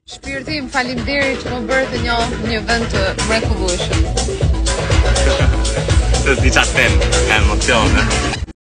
Shpirti im faleminderit që më bërë të një vend të mrekullueshëm. Të diçka tem, ka emocione.